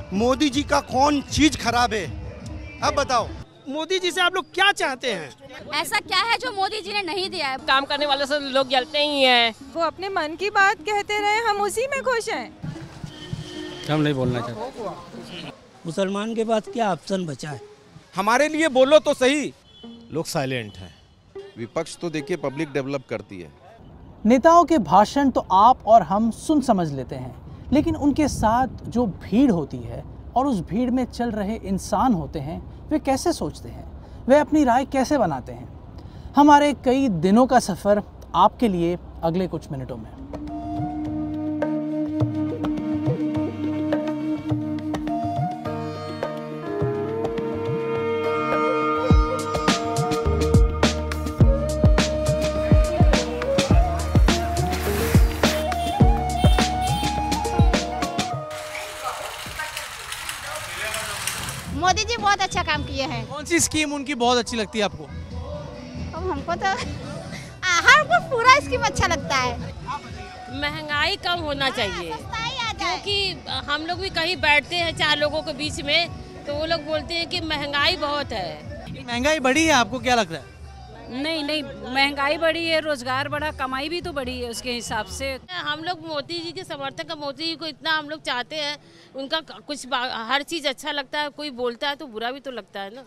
मोदी जी का कौन चीज खराब है? अब बताओ, मोदी जी से आप लोग क्या चाहते हैं? ऐसा क्या है जो मोदी जी ने नहीं दिया है? काम करने वालों से लोग जलते ही हैं। वो अपने मन की बात कहते रहे, हम उसी में खुश हैं। हम नहीं बोलना चाहते। मुसलमान के पास क्या ऑप्शन बचा है? हमारे लिए बोलो तो सही। लोग साइलेंट हैं। विपक्ष तो देखिए पब्लिक डेवलप करती है। नेताओं के भाषण तो आप और हम सुन समझ लेते हैं, लेकिन उनके साथ जो भीड़ होती है और उस भीड़ में चल रहे इंसान होते हैं, वे कैसे सोचते हैं, वे अपनी राय कैसे बनाते हैं। हमारे कई दिनों का सफ़र आपके लिए अगले कुछ मिनटों में। मोदी जी बहुत अच्छा काम किए हैं। कौन सी स्कीम उनकी बहुत अच्छी लगती है आपको? अब हमको तो हर को पूरा स्कीम अच्छा लगता है। महंगाई कम होना चाहिए, क्योंकि हम लोग भी कहीं बैठते हैं चार लोगों के बीच में, तो वो लोग बोलते हैं कि महंगाई बहुत है। महंगाई बढ़ी है, आपको क्या लगता है? नहीं, महंगाई बढ़ी है, रोजगार बढ़ा, कमाई भी तो बढ़ी है उसके हिसाब से। हम लोग मोदी जी के समर्थक, मोदी जी को इतना हम लोग चाहते हैं, उनका कुछ हर चीज अच्छा लगता है। कोई बोलता है तो बुरा भी तो लगता है ना।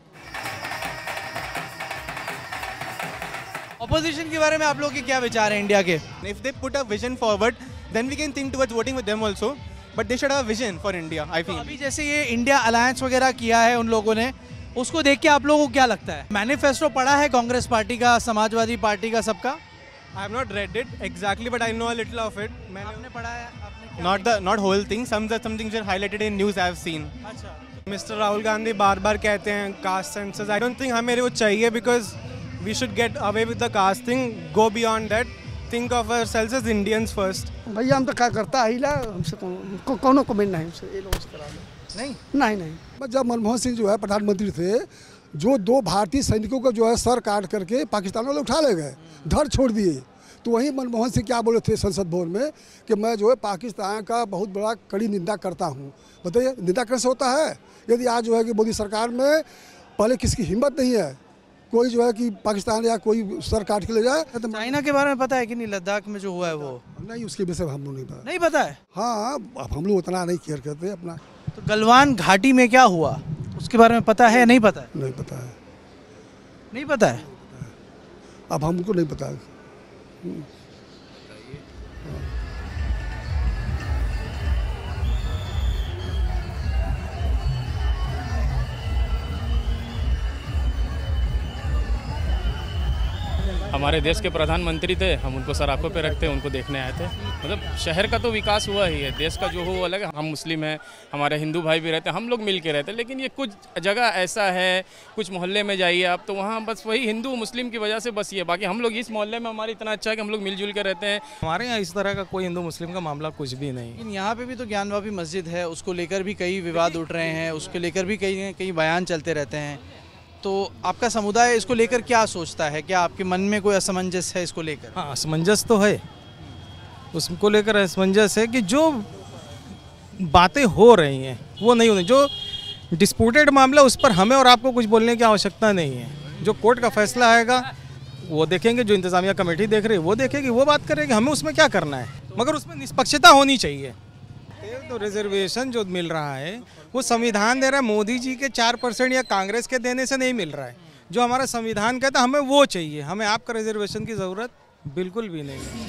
ऑपोजिशन के बारे में आप लोग के क्या विचार हैं इंडिया के? If they put a vision forward, then we can think towards voting with them also. But they should have a vision for India, I feel. अभी जैसे ये इंडिया अलायंस वगैरह किया है उन लोगों ने, उसको देख के आप लोगों को क्या लगता है? मैनिफेस्टो पढ़ा है कांग्रेस पार्टी का, समाजवादी पार्टी का, सबका? I have not read it exactly, but I know a little of it. आपने पढ़ा है? आपने Not whole thing. Some things are highlighted in news I have seen. अच्छा। Mr. राहुल गांधी बार-बार कहते हैं caste census. I don't think हमें वो चाहिए because we should get away with the caste thing. Go beyond that. Think of ourselves as Indians first. भैया हम तो क्या करता है ना, हमसे कौन कमेंट नहीं, हमसे ये लोग करा दो। नहीं। जब मनमोहन सिंह जो है प्रधानमंत्री थे, जो 2 भारतीय सैनिकों का जो है सर काट करके पाकिस्तान वाले उठा ले गए, धड़ छोड़ दिए, तो वहीं मनमोहन सिंह क्या बोले थे संसद भवन में कि मैं जो है पाकिस्तान का बहुत बड़ा कड़ी निंदा करता हूँ। बताइए निंदा कैसे होता है? यदि आज जो है कि मोदी सरकार में पहले किसकी हिम्मत नहीं है कोई जो है कि पाकिस्तान या कोई सर काट के ले जाए। तो चाइना के बारे में पता है कि नहीं? लद्दाख में जो हुआ है वो नहीं, उसके विषय में हम लोग नहीं पता है। हाँ, अब हम लोग उतना नहीं केयर करते अपना। तो गलवान घाटी में क्या हुआ उसके बारे में पता है या नहीं पता है? नहीं पता है। नहीं पता है, अब हमको नहीं पता है। हमारे देश के प्रधानमंत्री थे, हम उनको सराफों पे रखते हैं, उनको देखने आए थे। मतलब शहर का तो विकास हुआ ही है, देश का जो हो वो अलग है। हम मुस्लिम हैं, हमारे हिंदू भाई भी रहते हैं, हम लोग मिल के रहते हैं। लेकिन ये कुछ जगह ऐसा है, कुछ मोहल्ले में जाइए आप तो वहाँ बस वही हिंदू मुस्लिम की वजह से बस ये, बाकी हम लोग इस मोहल्ले में हमारा इतना अच्छा है कि हम लोग मिलजुल के रहते हैं। हमारे यहाँ इस तरह का कोई हिंदू मुस्लिम का मामला कुछ भी नहीं। लेकिन यहाँ पे भी तो ज्ञानवापी मस्जिद है, उसको लेकर भी कई विवाद उठ रहे हैं, उसको लेकर भी कई बयान चलते रहते हैं। तो आपका समुदाय इसको लेकर क्या सोचता है? क्या आपके मन में कोई असमंजस है इसको लेकर? हाँ, असमंजस तो है, उसको लेकर असमंजस है कि जो बातें हो रही हैं वो नहीं होनी। जो डिस्प्यूटेड मामला उस पर हमें और आपको कुछ बोलने की आवश्यकता नहीं है। जो कोर्ट का फैसला आएगा वो देखेंगे, जो इंतजामिया कमेटी देख रही है वो देखेगी, वो बात करेगी, हमें उसमें क्या करना है। मगर उसमें निष्पक्षता होनी चाहिए। तो रिजर्वेशन जो मिल रहा है वो संविधान दे रहा है, मोदी जी के 4% या कांग्रेस के देने से नहीं मिल रहा है। जो हमारा संविधान कहता है हमें वो चाहिए, हमें आपका रिजर्वेशन की ज़रूरत बिल्कुल भी नहीं है।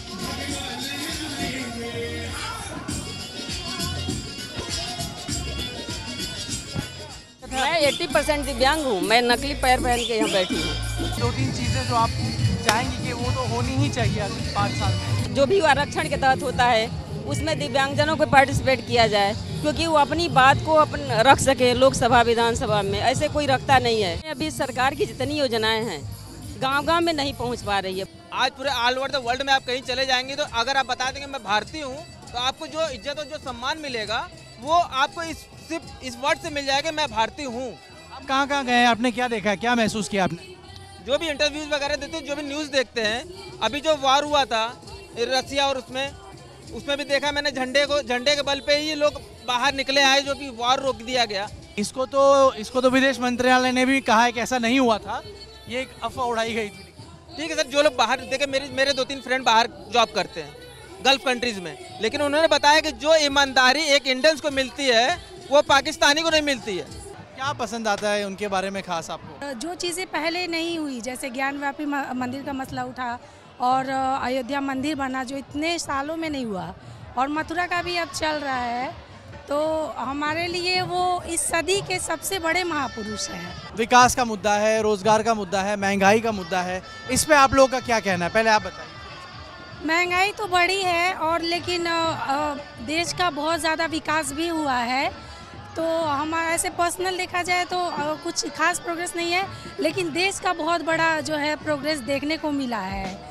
मैं 80% दिव्यांग हूँ, मैं नकली पैर पहन के यहाँ बैठी हूँ। 2-3 चीज़ें जो आप चाहेंगी कि वो तो होनी ही चाहिए अगले 5 साल में। जो भी आरक्षण के तहत होता है उसमें दिव्यांगजनों को पार्टिसिपेट किया जाए, क्योंकि वो अपनी बात को रख सके लोकसभा विधानसभा में। ऐसे कोई रखता नहीं है। अभी सरकार की जितनी योजनाएं हैं गांव-गांव में नहीं पहुंच पा रही है। आज पूरे ऑल ओवर द वर्ल्ड में आप कहीं चले जाएंगे तो अगर आप बता देंगे मैं भारतीय हूँ, तो आपको जो इज्जत और जो सम्मान मिलेगा वो आपको सिर्फ इस वर्ड से मिल जाएगा, मैं भारतीय हूँ। आप कहाँ गए हैं? आपने क्या देखा है, क्या महसूस किया आपने? जो भी इंटरव्यूज वगैरह देते हैं, जो भी न्यूज़ देखते हैं, अभी जो वार हुआ था रसिया और उसमें भी देखा मैंने झंडे के बल पे ही ये लोग बाहर निकले आए, जो कि वॉर रोक दिया गया। इसको तो विदेश मंत्रालय ने भी कहा है कि ऐसा नहीं हुआ था, ये एक अफवाह उड़ाई गई थी। ठीक है सर, जो लोग बाहर देखे, मेरे 2-3 फ्रेंड बाहर जॉब करते हैं गल्फ कंट्रीज में, लेकिन उन्होंने बताया कि जो ईमानदारी एक इंडियंस को मिलती है वो पाकिस्तानी को नहीं मिलती है। क्या पसंद आता है उनके बारे में खास आपको? जो चीज़ें पहले नहीं हुई, जैसे ज्ञानवापी मंदिर का मसला उठा और अयोध्या मंदिर बना जो इतने सालों में नहीं हुआ, और मथुरा का भी अब चल रहा है, तो हमारे लिए वो इस सदी के सबसे बड़े महापुरुष हैं। विकास का मुद्दा है, रोजगार का मुद्दा है, महंगाई का मुद्दा है, इस पे आप लोगों का क्या कहना है? पहले आप बताइए। महंगाई तो बढ़ी है, और लेकिन देश का बहुत ज़्यादा विकास भी हुआ है, तो हमारा ऐसे पर्सनल देखा जाए तो कुछ खास प्रोग्रेस नहीं है, लेकिन देश का बहुत बड़ा जो है प्रोग्रेस देखने को मिला है।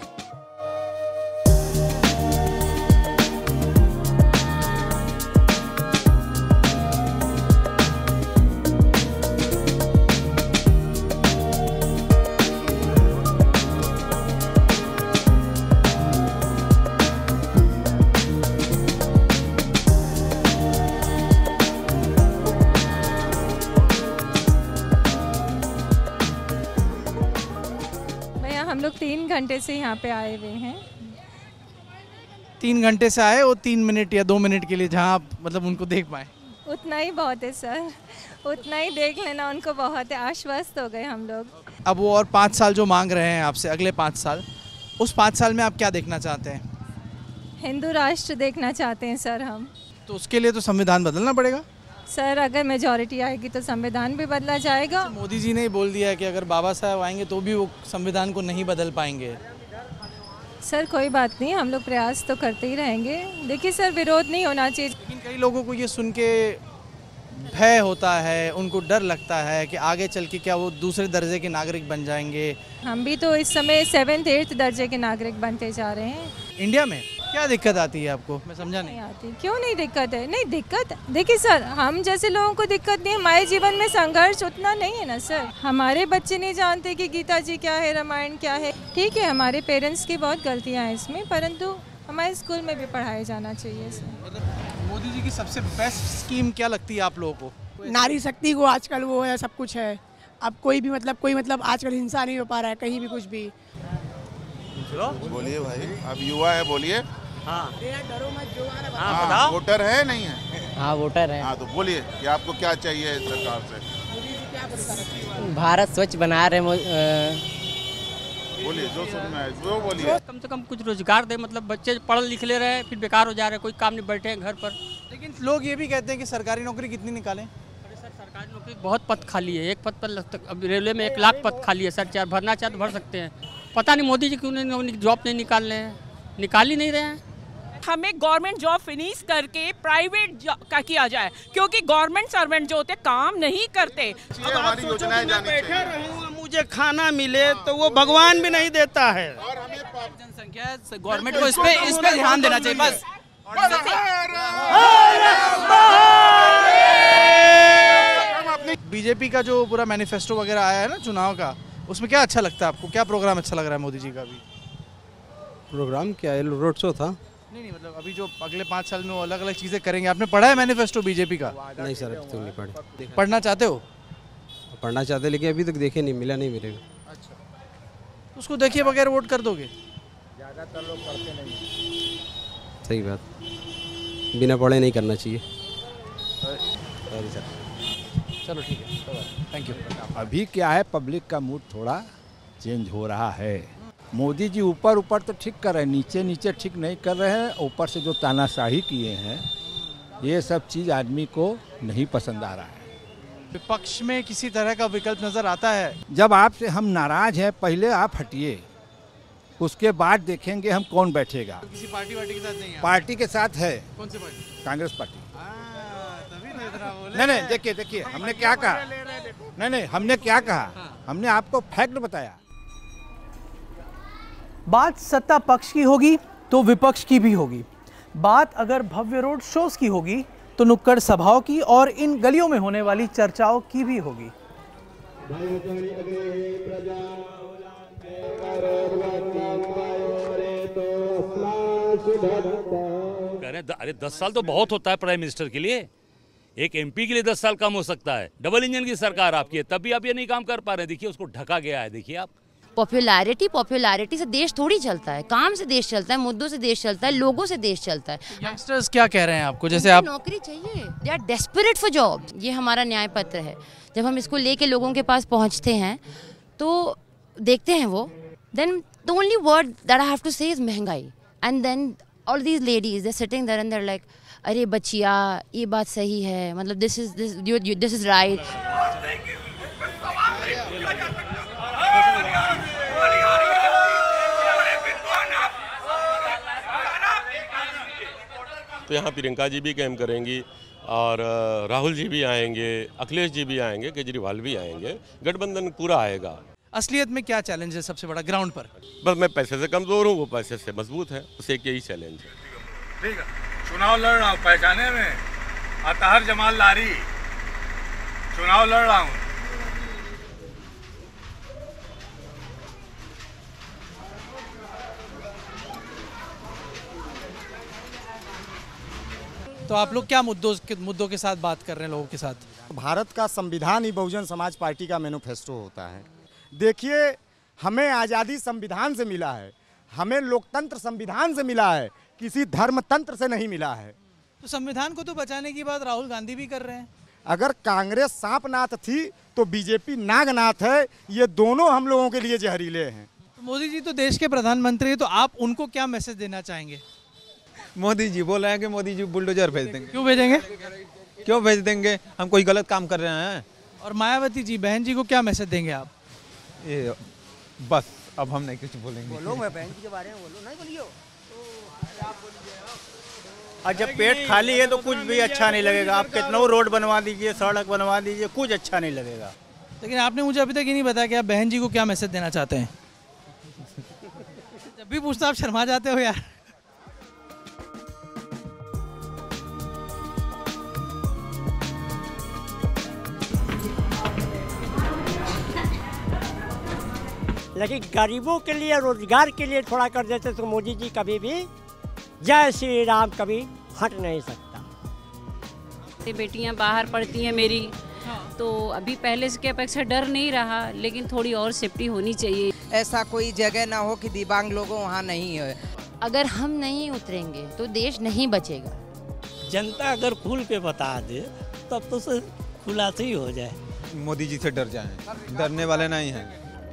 हम लोग 3 घंटे से यहाँ पे आए हुए हैं। 3 घंटे से आए, वो 3 मिनट या 2 मिनट के लिए जहाँ आप मतलब उनको देख पाए? उतना ही बहुत है सर, उतना ही देख लेना उनको बहुत है। आश्वस्त हो गए हम लोग। अब वो और 5 साल जो मांग रहे हैं आपसे, अगले 5 साल, उस 5 साल में आप क्या देखना चाहते हैं? हिंदू राष्ट्र देखना चाहते हैं सर हम। तो उसके लिए तो संविधान बदलना पड़ेगा सर। अगर मेजॉरिटी आएगी तो संविधान भी बदला जाएगा। मोदी जी ने ही बोल दिया है कि अगर बाबा साहब आएंगे तो भी वो संविधान को नहीं बदल पाएंगे। सर कोई बात नहीं, हम लोग प्रयास तो करते ही रहेंगे। देखिए सर, विरोध नहीं होना चाहिए। लेकिन कई लोगों को ये सुन के भय होता है, उनको डर लगता है कि आगे चल के क्या वो दूसरे दर्जे के नागरिक बन जाएंगे। हम भी तो इस समय 7th 8th दर्जे के नागरिक बनते जा रहे हैं। इंडिया में क्या दिक्कत आती है आपको? मैं समझा नहीं आती। क्यों नहीं दिक्कत है? नहीं दिक्कत, देखिए सर, हम जैसे लोगों को दिक्कत नहीं है। हमारे जीवन में संघर्ष उतना नहीं है ना सर। हमारे बच्चे नहीं जानते कि गीता जी क्या है, रामायण क्या है। ठीक है, हमारे पेरेंट्स की बहुत गलतियाँ हैं इसमें, परंतु हमारे स्कूल में भी पढ़ाया जाना चाहिए इसे। मोदी जी की सबसे बेस्ट स्कीम क्या लगती है आप लोगों को? नारी शक्ति को आजकल वो है, सब कुछ है। अब कोई मतलब आजकल हिंसा नहीं हो पा रहा है कहीं भी, कुछ भी। बोलिए भाई, अब युवा है, बोलिए। हाँ, डरो मत, जो आ रहा हाँ, बताओ। वोटर है नहीं है? हाँ वोटर है। हाँ तो बोलिए कि आपको क्या चाहिए सरकार से? भारत स्वच्छ बना रहे, बोलिए जो सुन में आए वो बोलिए। कम से कम कुछ रोजगार दे, मतलब बच्चे पढ़ लिख ले रहे हैं फिर बेकार हो जा रहे हैं, कोई काम नहीं, बैठे हैं घर पर। लेकिन लोग ये भी कहते हैं कि सरकारी नौकरी कितनी निकालें? अरे सर, सरकारी नौकरी बहुत पद खाली है, एक पद पर अब रेलवे में 1 लाख पद खाली है सर। चाहे भरना चाहे तो भर सकते हैं। पता नहीं मोदी जी क्यों नहीं जॉब नहीं निकाल रहे हैं, निकाल ही नहीं रहे हैं। हमें गवर्नमेंट जॉब फिनिश करके प्राइवेट का किया जाए, क्योंकि गवर्नमेंट सर्वेंट जो होते काम नहीं करते। अब आप सोचो कि मैं बैठे रहूं, मुझे खाना मिले तो वो भगवान भी नहीं देता है। और हमें जनसंख्या, गवर्नमेंट को इस पे ध्यान देना चाहिए बस। बीजेपी का जो पूरा मैनिफेस्टो वगैरह आया है ना चुनाव का, उसमें क्या अच्छा लगता है आपको? क्या प्रोग्राम अच्छा लग रहा है मोदी जी का? भी प्रोग्राम क्या है? रोड शो था। नहीं मतलब अभी जो अगले 5 साल में वो अलग अलग चीज़ें करेंगे, आपने पढ़ा है मैनिफेस्टो बीजेपी का? नहीं सर, अभी तो नहीं पढ़े। पढ़ना चाहते हो? पढ़ना चाहते, लेकिन अभी तक देखे नहीं, मिला नहीं मिलेगा। अच्छा, उसको देखिए बगैर वोट कर दोगे? ज़्यादातर लोग पढ़ते नहीं। सही बात, बिना पढ़े नहीं करना चाहिए। Sorry sir. चलो ठीक है, थैंक यू। अभी क्या है, पब्लिक का मूड थोड़ा चेंज हो रहा है। मोदी जी ऊपर ऊपर तो ठीक कर रहे हैं, नीचे नीचे ठीक नहीं कर रहे हैं। ऊपर से जो तानाशाही किए हैं, ये सब चीज़ आदमी को नहीं पसंद आ रहा है। विपक्ष में किसी तरह का विकल्प नजर आता है? जब आपसे हम नाराज हैं, पहले आप हटिए, उसके बाद देखेंगे हम कौन बैठेगा। तो किसी पार्टी के साथ नहीं है? पार्टी के साथ है। कौन सी पार्टी? कांग्रेस पार्टी। नहीं नहीं, देखिए हमने क्या कहा। नहीं, हमने क्या कहा, हमने आपको फैक्ट बताया। बात सत्ता पक्ष की होगी तो विपक्ष की भी होगी। बात अगर भव्य रोड शोज की होगी तो नुक्कड़ सभाओं की और इन गलियों में होने वाली चर्चाओं की भी होगी। रहे हैं। अरे 10 साल तो बहुत होता है प्राइम मिनिस्टर के लिए, एक एमपी के लिए 10 साल कम हो सकता है। डबल इंजन की सरकार आपकी है, तब भी आप ये नहीं काम कर पा रहे हैं। देखिए उसको ढका गया है। देखिए आप, पॉपुलैरिटी से देश थोड़ी चलता है, काम से देश चलता है, मुद्दों से देश चलता है, लोगों से देश चलता है। यंगस्टर्स क्या कह रहे हैं आपको? जैसे आप नौकरी चाहिए, they are desperate for job. ये हमारा न्याय पत्र है। जब हम इसको लेके लोगों के पास पहुंचते हैं तो देखते हैं वो, then the only word that I have to say is महंगाई, and then all these ladies they sitting there and they are like, अरे बच्चिया ये बात सही है, मतलब दिस इज राइट। तो यहाँ प्रियंका जी भी कैंप करेंगी और राहुल जी भी आएंगे, अखिलेश जी भी आएंगे, केजरीवाल भी आएंगे, गठबंधन पूरा आएगा। असलियत में क्या चैलेंज है सबसे बड़ा ग्राउंड पर? बस मैं पैसे से कमजोर हूँ, वो पैसे से मजबूत है, बस एक यही चैलेंज है। ठीक है, चुनाव लड़ रहा हूँ पहचाने में अतहर जमाल लारी, चुनाव लड़ रहा हूँ। तो आप लोग क्या मुद्दों के साथ बात कर रहे हैं लोगों के साथ? भारत का संविधान ही बहुजन समाज पार्टी का मैनिफेस्टो होता है। देखिए, हमें आज़ादी संविधान से मिला है, हमें लोकतंत्र संविधान से मिला है, किसी धर्मतंत्र से नहीं मिला है। तो संविधान को तो बचाने की बात राहुल गांधी भी कर रहे हैं। अगर कांग्रेस सांपनाथ थी तो बीजेपी नागनाथ है। ये दोनों हम लोगों के लिए जहरीले हैं। तो मोदी जी तो देश के प्रधानमंत्री है, तो आप उनको क्या मैसेज देना चाहेंगे? मोदी जी बोल रहे हैं कि मोदी जी बुलडोजर भेज देंगे। क्यों भेजेंगे? क्यों भेज देंगे? हम कोई गलत काम कर रहे हैं? और मायावती जी बहन जी को क्या मैसेज देंगे आप? ये बस अब हम नहीं कुछ बोलेंगे। बोलो, मैं बहन जी के बारे में बोलो, नहीं बोलियो। और जब पेट खाली है तो कुछ भी अच्छा नहीं लगेगा। आप कितना रोड बनवा दीजिए, सड़क बनवा दीजिए, कुछ अच्छा नहीं लगेगा। लेकिन आपने मुझे अभी तक ये नहीं बताया कि आप बहन जी को क्या मैसेज देना चाहते हैं। जब भी पूछता आप शर्मा जाते हो यार। लेकिन गरीबों के लिए, रोजगार के लिए थोड़ा कर देते तो मोदी जी कभी भी जय श्री राम कभी हट नहीं सकता। बेटियां बाहर पढ़ती हैं मेरी, तो अभी पहले से की अपेक्षा डर नहीं रहा, लेकिन थोड़ी और सेफ्टी होनी चाहिए। ऐसा कोई जगह ना हो कि दिव्यांग लोगों वहाँ नहीं है। अगर हम नहीं उतरेंगे तो देश नहीं बचेगा। जनता अगर खुल के बता दे तब तो खुलासा ही हो जाए। मोदी जी से डर जाएं, डरने वाले नहीं हैं।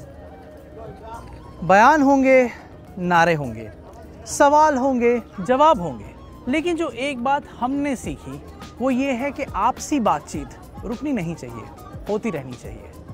बयान होंगे, नारे होंगे, सवाल होंगे, जवाब होंगे, लेकिन जो एक बात हमने सीखी वो ये है कि आपसी बातचीत रुकनी नहीं चाहिए, होती रहनी चाहिए।